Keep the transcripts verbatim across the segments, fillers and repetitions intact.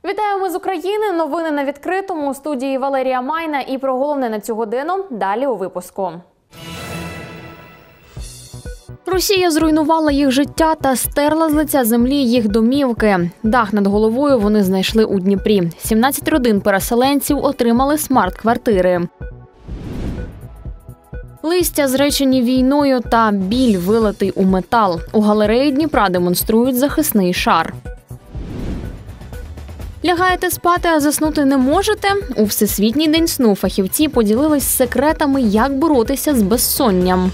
Вітаємо з України. Новини на відкритому. У студії Валерія Майна. І про головне на цю годину далі у випуску. Росія зруйнувала їх життя та стерла з лиця землі їх домівки. Дах над головою вони знайшли у Дніпрі. сімнадцять родин переселенців отримали смарт-квартири. Листя, зречені війною, та біль, вилитий у метал. У галереї Дніпра демонструють захисний шар. Лягаєте спати, а заснути не можете? У Всесвітній день сну фахівці поділились секретами, як боротися з безсонням.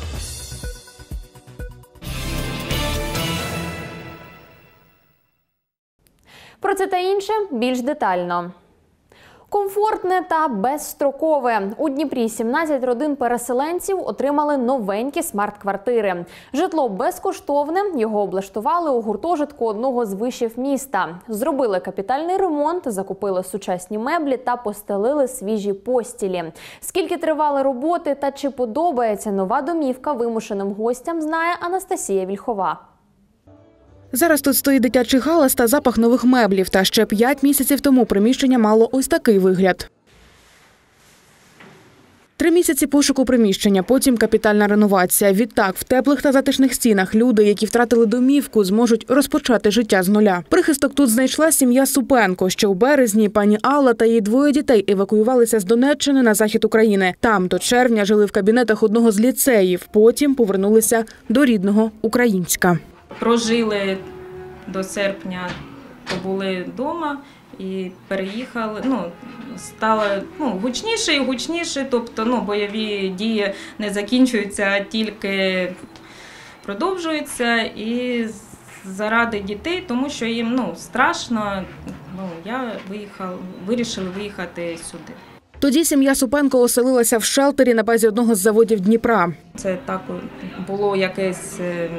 Про це та інше більш детально. Комфортне та безстрокове. У Дніпрі сімнадцять родин переселенців отримали новенькі смарт-квартири. Житло безкоштовне, його облаштували у гуртожитку одного з вишів міста. Зробили капітальний ремонт, закупили сучасні меблі та постелили свіжі постілі. Скільки тривали роботи та чи подобається нова домівка вимушеним гостям, знає Анастасія Вільхова. Зараз тут стоїть дитячий галас та запах нових меблів. Та ще п'ять місяців тому приміщення мало ось такий вигляд. Три місяці пошуку приміщення, потім капітальна реновація. Відтак, в теплих та затишних стінах люди, які втратили домівку, зможуть розпочати життя з нуля. Прихисток тут знайшла сім'я Супенко. Ще у березні пані Алла та її двоє дітей евакуювалися з Донеччини на захід України. Там до червня жили в кабінетах одного з ліцеїв, потім повернулися до рідного Українська. Прожили до серпня, побули вдома і переїхали. Ну, стало ну, гучніше і гучніше, тобто ну, бойові дії не закінчуються, а тільки продовжуються. І заради дітей, тому що їм ну, страшно, ну, я виїхала, вирішила виїхати сюди. Тоді сім'я Супенко оселилася в шелтері на базі одного з заводів Дніпра. Це так було якесь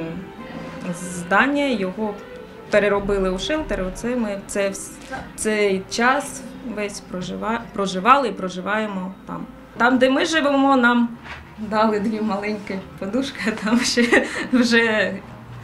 здання, його переробили у шелтер. Оце ми це цей час весь прожива, проживали і проживаємо там. Там, де ми живемо, нам дали дві маленькі подушки, а там ще вже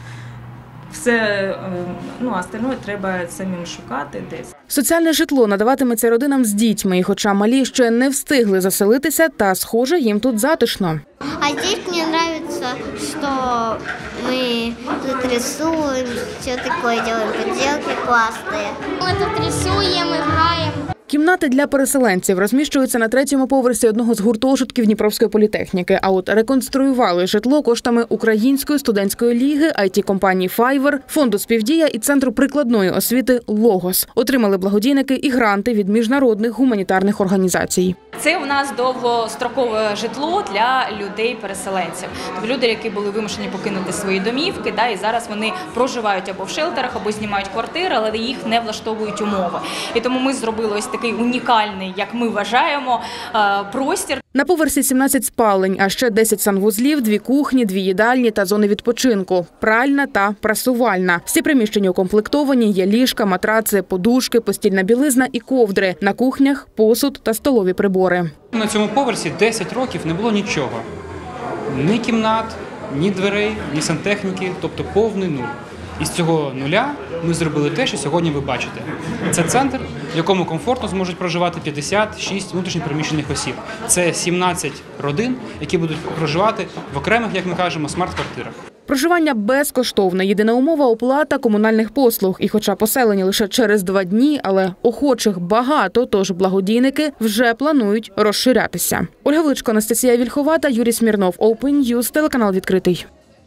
все, ну, а остальне треба самим шукати десь. Соціальне житло надаватиметься родинам з дітьми, і хоча малі ще не встигли заселитися, та, схоже, їм тут затишно. А здесь мне нравится, что мы тут рисуем, все такое делаем, поделки классные. Мы тут рисуем, играем. Кімнати для переселенців розміщуються на третьому поверсі одного з гуртожитків Дніпровської політехніки. А от реконструювали житло коштами Української студентської ліги, ай ті-компанії «Файвер», фонду «Співдія» і Центру прикладної освіти «Логос». Отримали благодійники і гранти від міжнародних гуманітарних організацій. Це у нас довгострокове житло для людей-переселенців. Тобто люди, які були вимушені покинути свої домівки, да, і зараз вони проживають або в шелтерах, або знімають квартири, але їх не влаштовують умови. І тому ми зробили ось такий унікальний, як ми вважаємо, простір. На поверсі сімнадцять спалень, а ще десять санвузлів, дві кухні, дві їдальні та зони відпочинку, пральна та прасувальна. Всі приміщення укомплектовані, є ліжка, матраци, подушки, постільна білизна і ковдри. На кухнях – посуд та столові прибори. На цьому поверсі десять років не було нічого. Ні кімнат, ні дверей, ні сантехніки, тобто повний нуль. Із цього нуля ми зробили те, що сьогодні ви бачите. Це центр, в якому комфортно зможуть проживати п'ятдесят шість внутрішньопереміщених осіб. Це сімнадцять родин, які будуть проживати в окремих, як ми кажемо, смарт-квартирах. Проживання безкоштовне. Єдина умова – оплата комунальних послуг. І хоча поселені лише через два дні, але охочих багато, тож благодійники вже планують розширятися. Ольга Величко, Анастасія Вільхова та Юрій Смірнов. Open News, телеканал «Відкритий».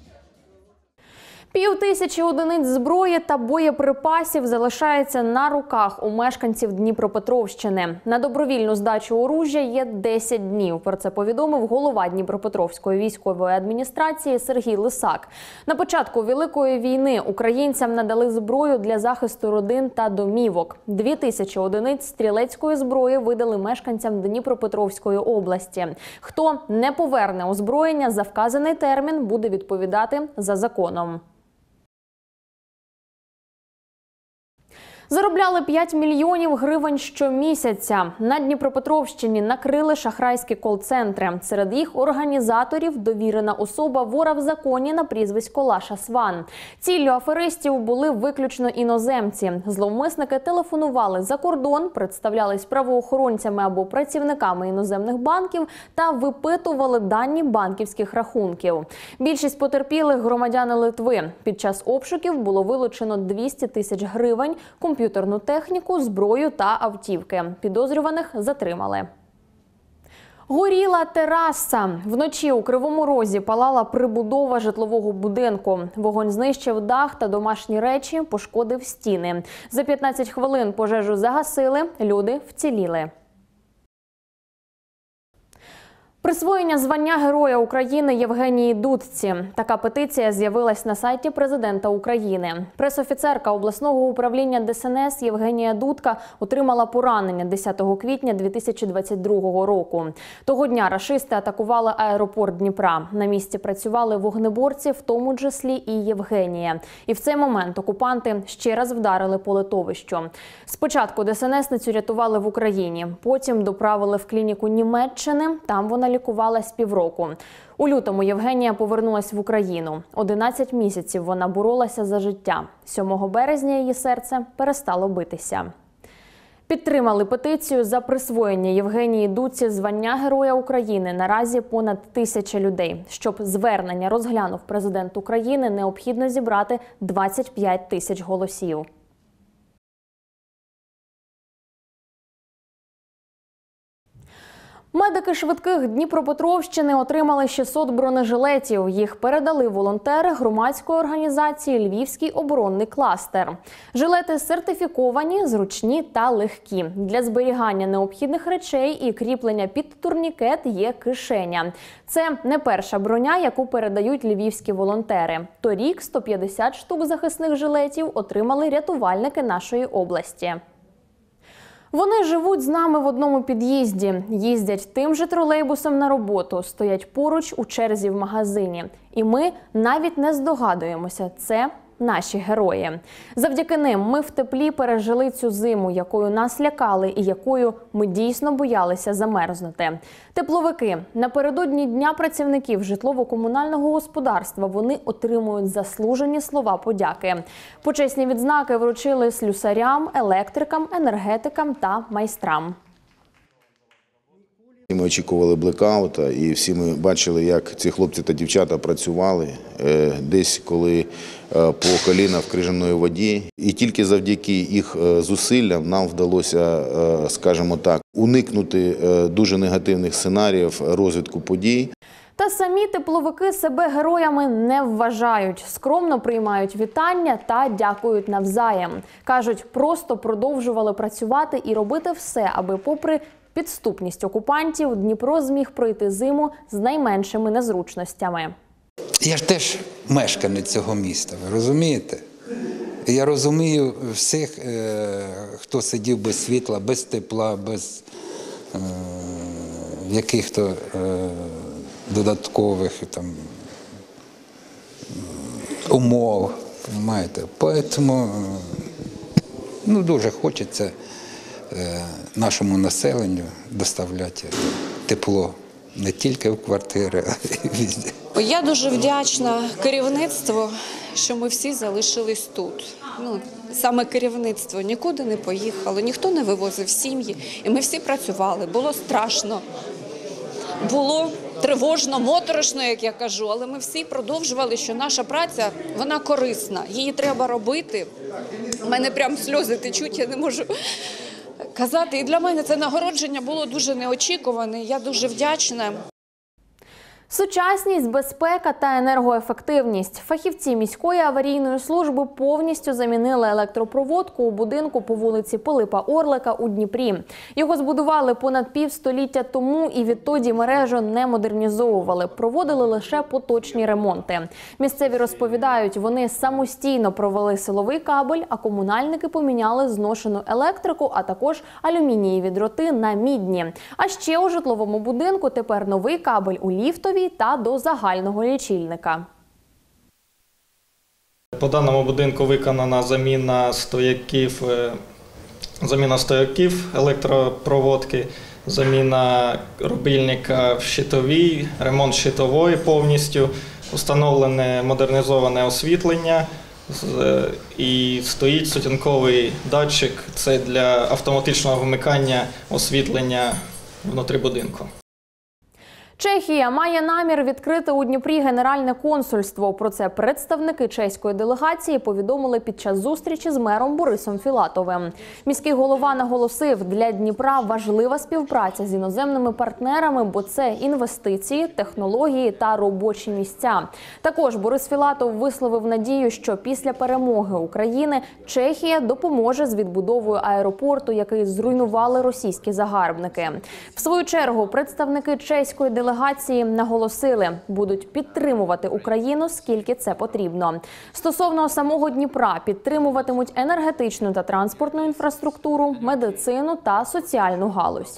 Пів тисячі одиниць зброї та боєприпасів залишається на руках у мешканців Дніпропетровщини. На добровільну здачу оружжя є десять днів. Про це повідомив голова Дніпропетровської військової адміністрації Сергій Лисак. На початку Великої війни українцям надали зброю для захисту родин та домівок. Дві тисячі одиниць стрілецької зброї видали мешканцям Дніпропетровської області. Хто не поверне озброєння за вказаний термін, буде відповідати за законом. Заробляли п'ять мільйонів гривень щомісяця. На Дніпропетровщині накрили шахрайські кол-центри. Серед їх організаторів довірена особа вора в законі на прізвисько Лаша Сван. Ціллю аферистів були виключно іноземці. Зловмисники телефонували за кордон, представлялись правоохоронцями або працівниками іноземних банків та випитували дані банківських рахунків. Більшість потерпілих – громадяни Литви. Під час обшуків було вилучено двісті тисяч гривень, комп'ютерну техніку, зброю та автівки. Підозрюваних затримали. Горіла тераса. Вночі у Кривому Розі палала прибудова житлового будинку. Вогонь знищив дах та домашні речі, пошкодив стіни. За п'ятнадцять хвилин пожежу загасили, люди вціліли. Присвоєння звання Героя України Євгенії Дудці. Така петиція з'явилась на сайті президента України. Пресофіцерка обласного управління Де Ес Ен Ес Євгенія Дудка отримала поранення десятого квітня дві тисячі двадцять другого року. Того дня рашисти атакували аеропорт Дніпра. На місці працювали вогнеборці, в тому числі і Євгенія. І в цей момент окупанти ще раз вдарили по литовищу. Спочатку Де Ес Ен Есницю рятували в Україні, потім доправили в клініку Німеччини, там вона лікувалась півроку. У лютому Євгенія повернулась в Україну. одинадцять місяців вона боролася за життя. сьомого березня її серце перестало битися. Підтримали петицію за присвоєння Євгенії Дудці звання Героя України наразі понад тисяча людей. Щоб звернення розглянув президент України, необхідно зібрати двадцять п'ять тисяч голосів. Медики швидких Дніпропетровщини отримали шістсот бронежилетів. Їх передали волонтери громадської організації «Львівський оборонний кластер». Жилети сертифіковані, зручні та легкі. Для зберігання необхідних речей і кріплення під турнікет є кишеня. Це не перша броня, яку передають львівські волонтери. Торік сто п'ятдесят штук захисних жилетів отримали рятувальники нашої області. Вони живуть з нами в одному під'їзді, їздять тим же тролейбусом на роботу, стоять поруч у черзі в магазині. І ми навіть не здогадуємося – це наші герої. Завдяки ним ми в теплі пережили цю зиму, якою нас лякали і якою ми дійсно боялися замерзнути. Тепловики. Напередодні Дня працівників житлово-комунального господарства вони отримують заслужені слова подяки. Почесні відзнаки вручили слюсарям, електрикам, енергетикам та майстрам. Ми очікували блекаута, і всі ми бачили, як ці хлопці та дівчата працювали десь коли по коліна в крижаної воді. І тільки завдяки їх зусиллям нам вдалося, скажімо так, уникнути дуже негативних сценаріїв розвитку подій. Та самі тепловики себе героями не вважають. Скромно приймають вітання та дякують навзаєм. Кажуть, просто продовжували працювати і робити все, аби попри підступність окупантів Дніпро зміг пройти зиму з найменшими незручностями. Я ж теж мешканець цього міста, ви розумієте? Я розумію всіх, хто сидів без світла, без тепла, без яких-то додаткових там умов, розумієте? Тому ну, дуже хочеться нашому населенню доставляти тепло не тільки в квартири, а й везде. Я дуже вдячна керівництву, що ми всі залишились тут. Ну, саме керівництво нікуди не поїхало, ніхто не вивозив сім'ї. І ми всі працювали. Було страшно, було тривожно, моторошно, як я кажу, але ми всі продовжували, що наша праця, вона корисна, її треба робити. У мене прям сльози течуть, я не можу казати. І для мене це нагородження було дуже неочікуване, я дуже вдячна. Сучасність, безпека та енергоефективність. Фахівці міської аварійної служби повністю замінили електропроводку у будинку по вулиці Пилипа Орлика у Дніпрі. Його збудували понад півстоліття тому і відтоді мережу не модернізовували, проводили лише поточні ремонти. Місцеві розповідають, вони самостійно провели силовий кабель, а комунальники поміняли зношену електрику, а також алюмінієві дроти на мідні. А ще у житловому будинку тепер новий кабель у ліфтовій та до загального лічильника. По даному будинку виконана заміна стояків, заміна стояків електропроводки, заміна рубільника в щитовій, ремонт щитової повністю, встановлене модернізоване освітлення і стоїть сутінковий датчик, це для автоматичного вимикання освітлення внутрі будинку. Чехія має намір відкрити у Дніпрі генеральне консульство. Про це представники чеської делегації повідомили під час зустрічі з мером Борисом Філатовим. Міський голова наголосив, для Дніпра важлива співпраця з іноземними партнерами, бо це інвестиції, технології та робочі місця. Також Борис Філатов висловив надію, що після перемоги України Чехія допоможе з відбудовою аеропорту, який зруйнували російські загарбники. В свою чергу представники чеської делегації Делегації наголосили, будуть підтримувати Україну, скільки це потрібно. Стосовно самого Дніпра, підтримуватимуть енергетичну та транспортну інфраструктуру, медицину та соціальну галузь.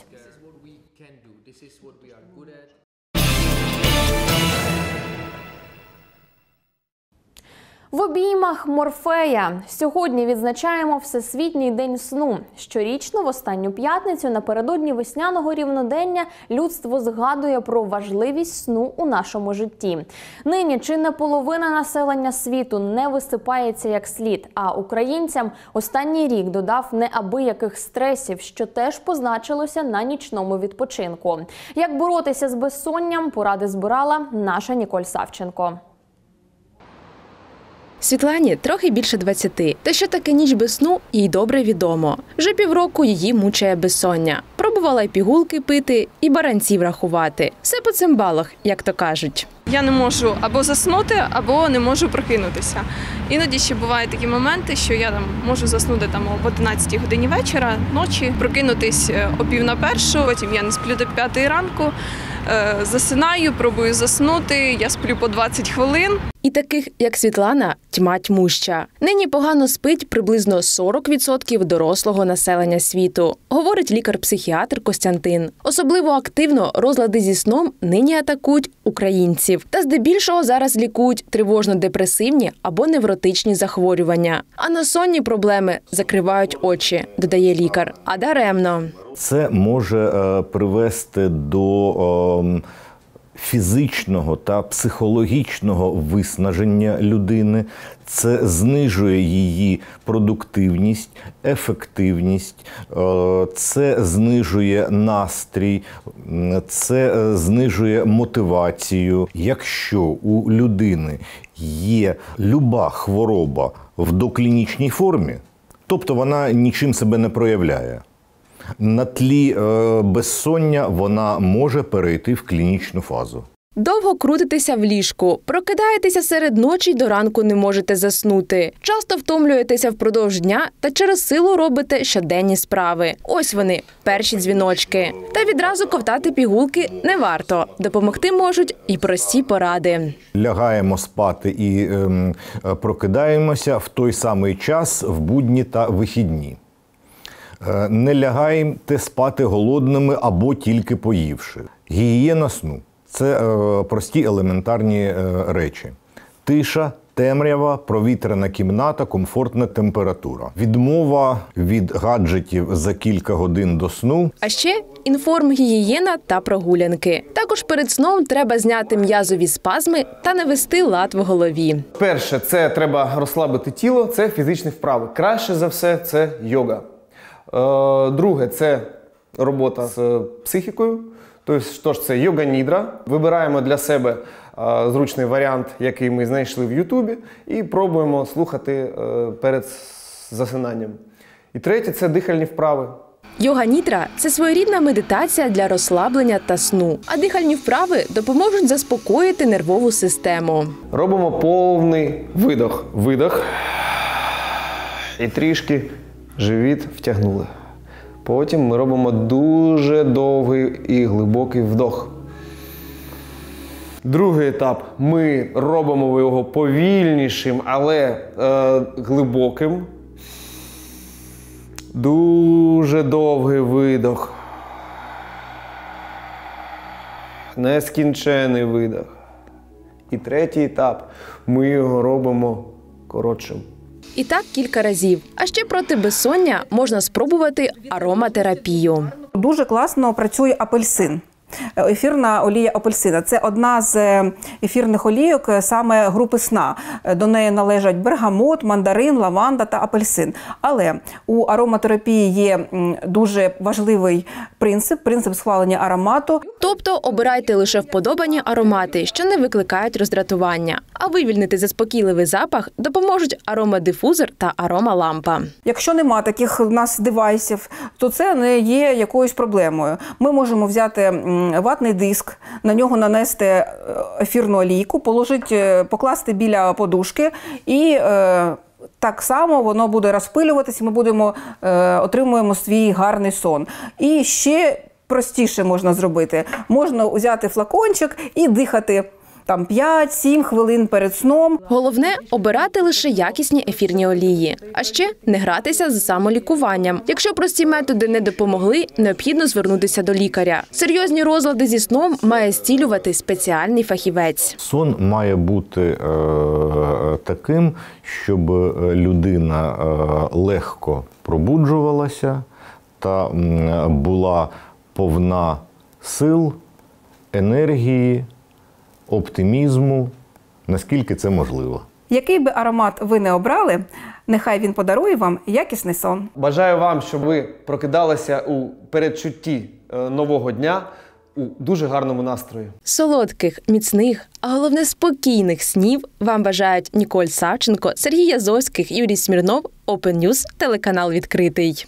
В обіймах Морфея. Сьогодні відзначаємо Всесвітній день сну. Щорічно, в останню п'ятницю, напередодні весняного рівнодення, людство згадує про важливість сну у нашому житті. Нині чи не половина населення світу не висипається як слід, а українцям останній рік додав неабияких стресів, що теж позначилося на нічному відпочинку. Як боротися з безсонням, поради збирала наша Ніколь Савченко. Світлані трохи більше двадцяти. Та що таке ніч без сну, їй добре відомо. Вже півроку її мучає безсоння. Пробувала й пігулки пити, і баранців рахувати. Все по цимбалах, як то кажуть. Я не можу або заснути, або не можу прокинутися. Іноді ще бувають такі моменти, що я там можу заснути там об одинадцятій годині вечора, ночі, прокинутись о пів на першу, потім я не сплю до п'ятої ранку, засинаю, пробую заснути, я сплю по двадцять хвилин. І таких, як Світлана, тьма тьмуща. Нині погано спить приблизно сорок відсотків дорослого населення світу, говорить лікар-психіатр Костянтин. Особливо активно розлади зі сном нині атакують українців. Та здебільшого зараз лікують тривожно-депресивні або невротичні захворювання. А на сонні проблеми закривають очі, додає лікар. А даремно. Це може е, привести до е, фізичного та психологічного виснаження людини. Це знижує її продуктивність, ефективність, це знижує настрій, це знижує мотивацію. Якщо у людини є люба хвороба в доклінічній формі, тобто вона нічим себе не проявляє, на тлі е, безсоння вона може перейти в клінічну фазу. Довго крутитеся в ліжку, прокидаєтеся серед ночі й до ранку не можете заснути. Часто втомлюєтеся впродовж дня та через силу робите щоденні справи. Ось вони, перші дзвіночки. Та відразу ковтати пігулки не варто. Допомогти можуть і прості поради. Лягаємо спати і е, прокидаємося в той самий час в будні та вихідні. Не лягайте спати голодними або тільки поївши. Гігієна сну – це е, прості елементарні е, речі. Тиша, темрява, провітряна кімната, комфортна температура. Відмова від гаджетів за кілька годин до сну. А ще інформгігієна та прогулянки. Також перед сном треба зняти м'язові спазми та навести лад в голові. Перше, це треба розслабити тіло, це фізичні вправи. Краще за все – це йога. Друге – це робота з психікою, тобто це йога-нідра. Вибираємо для себе зручний варіант, який ми знайшли в Ютубі, і пробуємо слухати перед засинанням. І третє – це дихальні вправи. Йога-нідра – це своєрідна медитація для розслаблення та сну, а дихальні вправи допоможуть заспокоїти нервову систему. Робимо повний видох. Видох. І трішки живіт втягнули. Потім ми робимо дуже довгий і глибокий вдох. Другий етап. Ми робимо його повільнішим, але е, глибоким. Дуже довгий видох. Нескінчений видох. І третій етап. Ми його робимо коротшим. І так кілька разів. А ще проти безсоння можна спробувати ароматерапію. Дуже класно працює апельсин. Ефірна олія апельсина – це одна з ефірних олійок саме групи сна. До неї належать бергамот, мандарин, лаванда та апельсин. Але у ароматерапії є дуже важливий принцип – принцип схвалення аромату. Тобто обирайте лише вподобані аромати, що не викликають роздратування. А вивільнити заспокійливий запах допоможуть аромадифузор та аромалампа. Якщо нема таких у нас девайсів, то це не є якоюсь проблемою. Ми можемо взяти ватний диск, на нього нанести ефірну олійку, положити, покласти біля подушки і е, так само воно буде розпилюватися, ми будемо, е, отримуємо свій гарний сон. І ще простіше можна зробити. Можна взяти флакончик і дихати там п'ять-сім хвилин перед сном. Головне – обирати лише якісні ефірні олії. А ще не гратися з самолікуванням. Якщо прості методи не допомогли, необхідно звернутися до лікаря. Серйозні розлади зі сном має зцілювати спеціальний фахівець. Сон має бути е, таким, щоб людина е, легко пробуджувалася та е, була повна сил, енергії, оптимізму, наскільки це можливо. Який би аромат ви не обрали, нехай він подарує вам якісний сон. Бажаю вам, щоб ви прокидалися у передчутті нового дня у дуже гарному настрої. Солодких, міцних, а головне спокійних снів вам бажають Ніколь Савченко, Сергій Язовських, Юрій Смірнов, Open News, телеканал «Відкритий».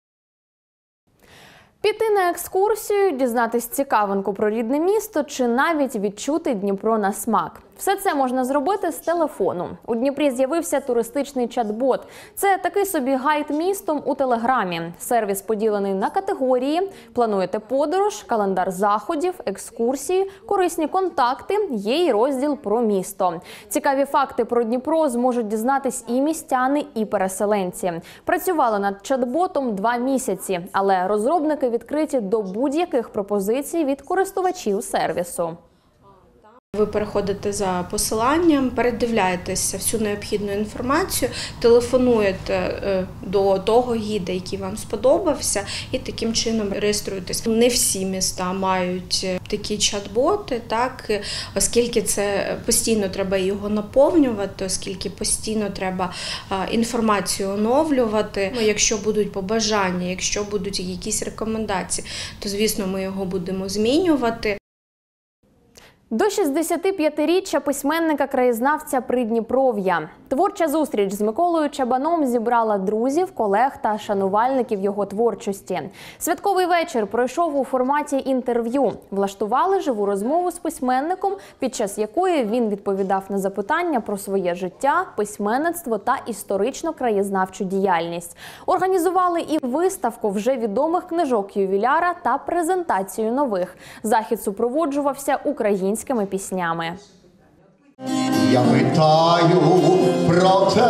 Піти на екскурсію, дізнатись цікавинку про рідне місто чи навіть відчути Дніпро на смак. Все це можна зробити з телефону. У Дніпрі з'явився туристичний чат-бот. Це такий собі гайд містом у Телеграмі. Сервіс поділений на категорії. Плануєте подорож, календар заходів, екскурсії, корисні контакти, є й розділ про місто. Цікаві факти про Дніпро зможуть дізнатись і містяни, і переселенці. Працювали над чат-ботом два місяці, але розробники відкриті до будь-яких пропозицій від користувачів сервісу. Ви переходите за посиланням, передивляєтеся всю необхідну інформацію, телефонуєте до того гіда, який вам сподобався, і таким чином реєструєтесь. Не всі міста мають такі чат-боти, так, оскільки це постійно треба його наповнювати, оскільки постійно треба інформацію оновлювати. Якщо будуть побажання, якщо будуть якісь рекомендації, то, звісно, ми його будемо змінювати. До шістдесятип'ятиріччя письменника-краєзнавця Придніпров'я. Творча зустріч з Миколою Чабаном зібрала друзів, колег та шанувальників його творчості. Святковий вечір пройшов у форматі інтерв'ю. Влаштували живу розмову з письменником, під час якої він відповідав на запитання про своє життя, письменництво та історично-краєзнавчу діяльність. Організували і виставку вже відомих книжок ювіляра та презентацію нових. Захід супроводжувався українськими піснями. Я питаю про те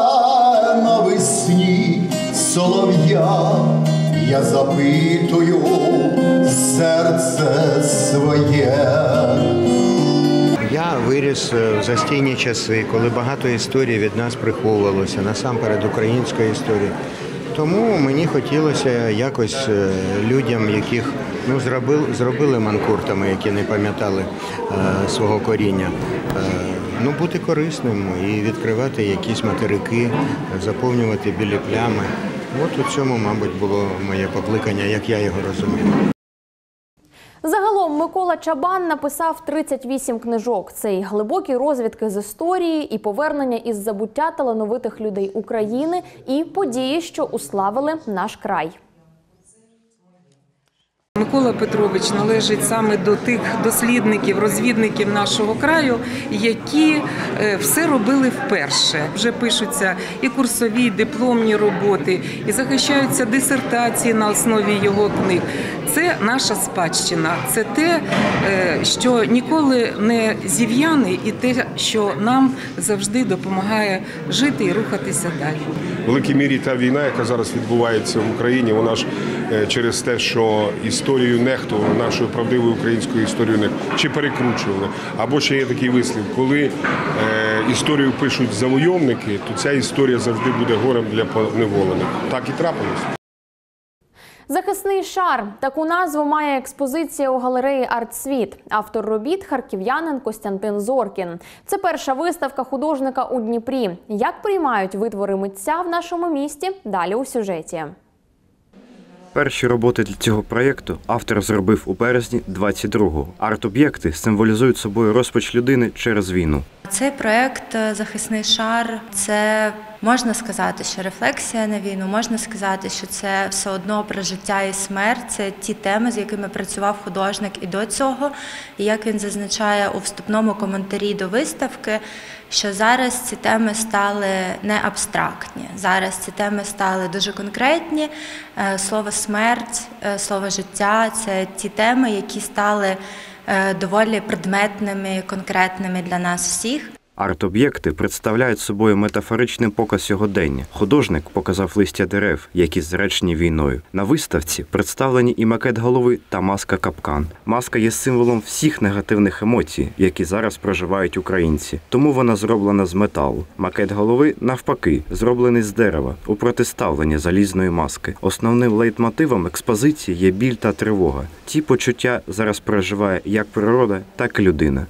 навесні солов'я, я запитую серце своє. Я виріс в застійні часи, коли багато історій від нас приховувалося, насамперед українська історія. Тому мені хотілося якось людям, яких ну, зробили, зробили манкуртами, які не пам'ятали е, свого коріння, е, ну, бути корисним і відкривати якісь материки, заповнювати білі плями. От у цьому, мабуть, було моє покликання, як я його розумію. Загалом Микола Чабан написав тридцять вісім книжок. Це й глибокі розвідки з історії, і повернення із забуття талановитих людей України, і події, що уславили наш край. Микола Петрович належить саме до тих дослідників, розвідників нашого краю, які все робили вперше. Вже пишуться і курсові, і дипломні роботи, і захищаються дисертації на основі його книг. Це наша спадщина, це те, що ніколи не зів'яне, і те, що нам завжди допомагає жити і рухатися далі. В великій мірі та війна, яка зараз відбувається в Україні, вона ж через те, що історію нехтували, нашою правдивою українською історією нехтували, чи перекручували. Або ще є такий вислів, коли історію пишуть завойовники, то ця історія завжди буде горем для поневолених. Так і трапилось. Захисний шар – таку назву має експозиція у галереї «Артсвіт». Автор робіт – харків'янин Костянтин Зоркін. Це перша виставка художника у Дніпрі. Як приймають витвори митця в нашому місті – далі у сюжеті. Перші роботи для цього проєкту автор зробив у березні двадцять другого. Арт-об'єкти символізують собою розпач людини через війну. Цей проєкт «Захисний шар» – це, можна сказати, що рефлексія на війну, можна сказати, що це все одно про життя і смерть. Це ті теми, з якими працював художник і до цього. І як він зазначає у вступному коментарі до виставки, що зараз ці теми стали не абстрактні. Зараз ці теми стали дуже конкретні. Слово «смерть», слово «життя» – це ті теми, які стали доволі предметними, конкретними для нас всіх. Арт-об'єкти представляють собою метафоричний показ сьогодення. Художник показав листя дерев, які зречені війною. На виставці представлені і макет голови та маска-капкан. Маска є символом всіх негативних емоцій, які зараз проживають українці. Тому вона зроблена з металу. Макет голови, навпаки, зроблений з дерева, у протиставленні залізної маски. Основним лейтмотивом експозиції є біль та тривога. Ті почуття зараз проживає як природа, так і людина.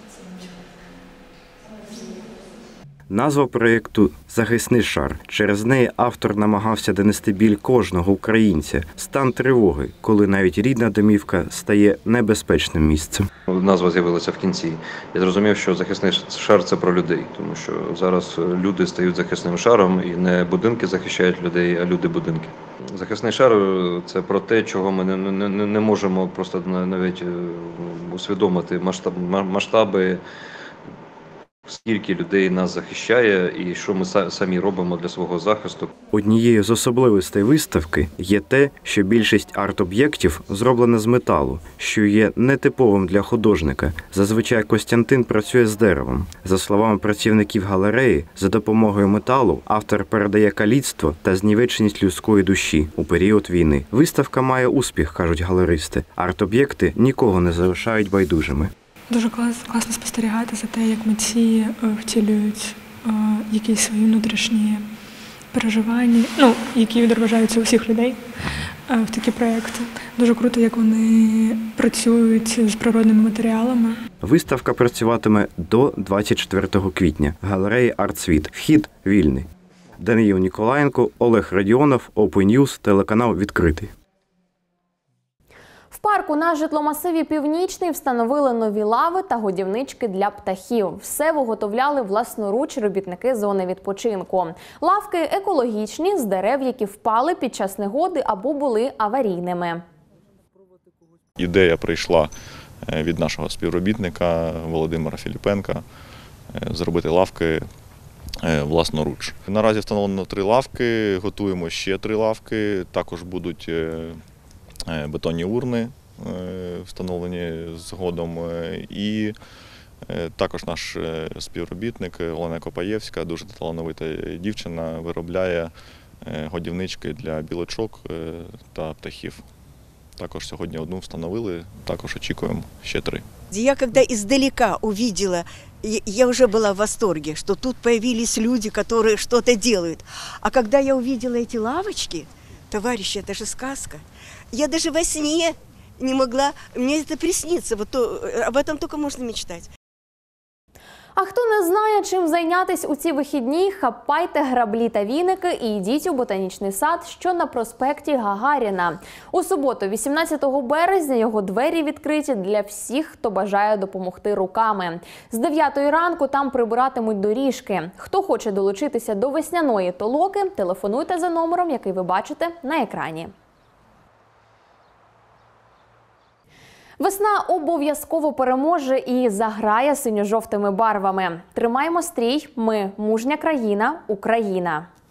Назва проєкту «Захисний шар». Через неї автор намагався донести біль кожного українця, стан тривоги, коли навіть рідна домівка стає небезпечним місцем. Назва з'явилася в кінці. Я зрозумів, що захисний шар – це про людей, тому що зараз люди стають захисним шаром, і не будинки захищають людей, а люди – будинки. Захисний шар – це про те, чого ми не, не, не можемо просто навіть усвідомити масштаб, масштаби, скільки людей нас захищає і що ми самі робимо для свого захисту. Однією з особливостей виставки є те, що більшість арт-об'єктів зроблена з металу, що є нетиповим для художника. Зазвичай Костянтин працює з деревом. За словами працівників галереї, за допомогою металу автор передає каліцтво та знівеченість людської душі у період війни. Виставка має успіх, кажуть галеристи. Арт-об'єкти нікого не залишають байдужими. Дуже класно спостерігати за те, як митці втілюють е, якісь свої внутрішні переживання, ну, які відображаються у всіх людей е, в такі проєкти. Дуже круто, як вони працюють з природними матеріалами. Виставка працюватиме до двадцять четвертого квітня в галереї «Артсвіт». Вхід вільний. Даниїл Ніколаєнко, Олег Радіонов, Open News, телеканал «Відкритий». В парку на житломасиві «Північний» встановили нові лави та годівнички для птахів. Все виготовляли власноруч робітники зони відпочинку. Лавки екологічні, з дерев, які впали під час негоди або були аварійними. Ідея прийшла від нашого співробітника Володимира Філіпенка зробити лавки власноруч. Наразі встановлено три лавки, готуємо ще три лавки, також будуть бетонні урни, встановлені згодом, і також наш співробітник Олена Копаєвська, дуже талановита дівчина, виробляє годівнички для білочок та птахів. Також сьогодні одну встановили, також очікуємо ще три. Я когда издалека увидела, я уже была в восторге, что тут появились люди, которые что-то делают. А когда я увидела эти лавочки, товарищи, это же сказка. Я даже во сне не могла, мне это приснится, вот то, об этом только можно мечтать. А хто не знає, чим зайнятись у ці вихідні, хапайте граблі та віники і йдіть у ботанічний сад, що на проспекті Гагаріна. У суботу, вісімнадцятого березня, його двері відкриті для всіх, хто бажає допомогти руками. З дев'ятої ранку там прибиратимуть доріжки. Хто хоче долучитися до весняної толоки, телефонуйте за номером, який ви бачите на екрані. Весна обов'язково переможе і заграє синьо-жовтими барвами. Тримаємо стрій, ми – мужня країна, Україна.